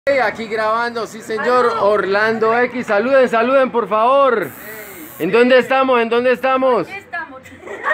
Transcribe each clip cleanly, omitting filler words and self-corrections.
Aquí grabando, sí señor, Orlando X. Saluden, saluden por favor. ¿En dónde estamos? ¿En dónde estamos? Aquí estamos.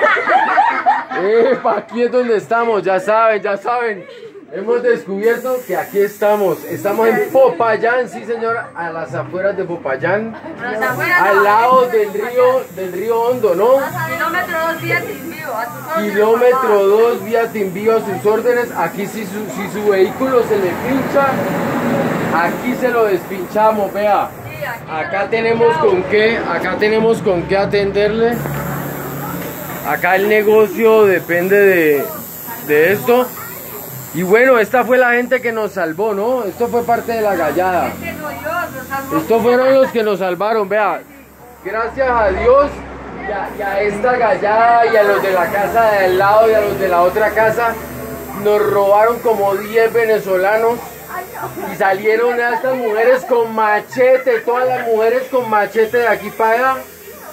Aquí es donde estamos, ya saben. Hemos descubierto que aquí estamos. Estamos en Popayán, sí señor, a las afueras de Popayán. Al lado del río Hondo, ¿no? Kilómetro 2 vía Timbío, a tus órdenes. Kilómetro 2 vía Timbío a sus órdenes. Aquí si su vehículo se le pincha, aquí se lo despinchamos, vea. Sí, Acá tenemos con qué atenderle. Acá el negocio depende de esto. Y bueno, esta fue la gente que nos salvó, ¿no? Esto fue parte de la gallada. Estos fueron los que nos salvaron, vea. Gracias a Dios y a esta gallada y a los de la casa de al lado y a los de la otra casa, nos robaron como 10 venezolanos. Y salieron a estas mujeres con machete, todas las mujeres con machete de aquí para allá.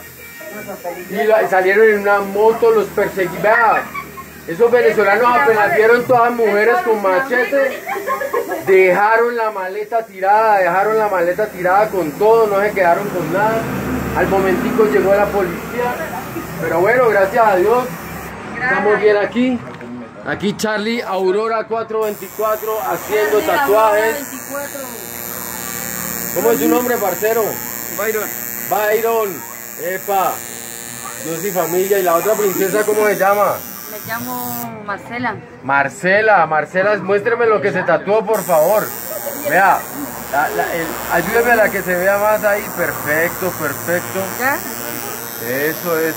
Y salieron en una moto, los perseguían. Esos venezolanos apenas vieron todas las mujeres con machete, dejaron la maleta tirada con todo, no se quedaron con nada. Al momentico llegó la policía, pero bueno, gracias a Dios, estamos bien aquí. Aquí Charlie Aurora 424 haciendo tatuajes. ¿Cómo es su nombre, parcero? Byron. Epa. Dios y familia. ¿Y la otra princesa cómo se llama? Me llamo Marcela. Marcela, muéstreme lo que se tatuó, por favor. Vea, ayúdeme a la que se vea más ahí. Perfecto. ¿Ya? Eso es.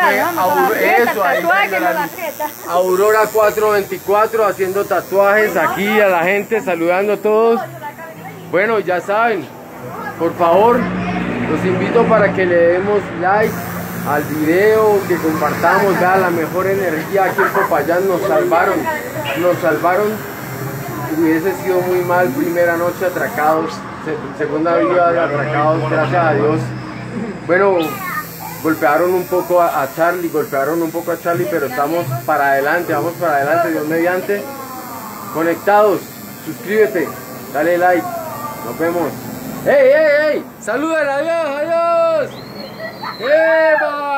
Aurora 424 haciendo tatuajes aquí a la gente, saludando a todos. Bueno, ya saben, por favor, los invito para que le demos like al video, que compartamos, vea la mejor energía aquí en Popayán. Nos salvaron. Hubiese sido muy mal, primera noche atracados, segunda vida de atracados, gracias a Dios. Bueno, golpearon un poco a Charlie, pero estamos para adelante, vamos para adelante, Dios mediante. Conectados, suscríbete, dale like, nos vemos. ¡Ey! ¡Saluden! ¡Adiós! ¡Eva!